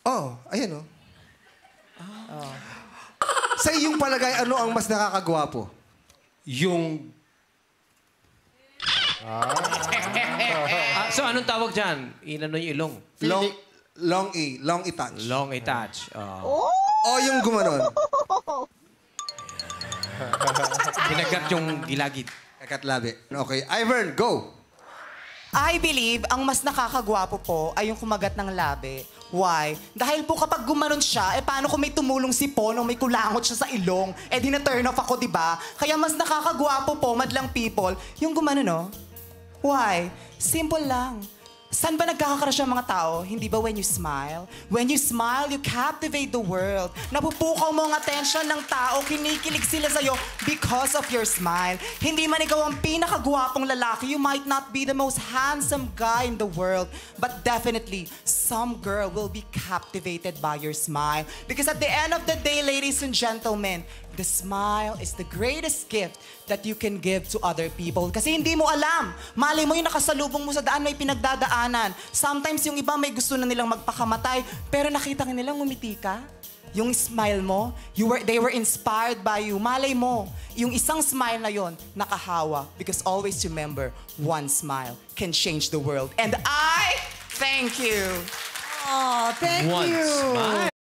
Oh, ayan oh. Sa iyong palagay, ano ang mas nakakagwapo? Yung... So, anong tawag dyan? Inano yung ilong? Long i-touch. Long i-touch. O yung gumanon. Pinagat yung gilagid. Kakat labi. Okay, Ivern, go! I believe ang mas nakakagwapo po ay yung kumagat ng labi. Why? Dahil po kapag gumanon siya, paano kung may tumulong si Po nung may kulangot siya sa ilong? Di na-turn off ako, diba? Kaya mas nakakagwapo po, madlang people, yung gumanon, no? Why? Simple lang. Saan ba nagkakakrush ang mga tao? Hindi ba when you smile? When you smile, you captivate the world. Napupukaw mo ang attention ng tao, kinikilig sila sa'yo because of your smile. Hindi man ikaw ang pinakagwapong lalaki, you might not be the most handsome guy in the world, but definitely, some girl will be captivated by your smile. Because at the end of the day, ladies and gentlemen, the smile is the greatest gift that you can give to other people. Kasi hindi mo alam. Malay mo yung nakasalubong mo sa daan, may pinagdadaanan. Sometimes yung iba may gusto na nilang magpakamatay, pero nakita nilang ngumiti ka. Yung smile mo, they were inspired by you. Malay mo, yung isang smile na yon nakahawa. Because always remember, one smile can change the world. And I thank you. Oh, thank you. One smile.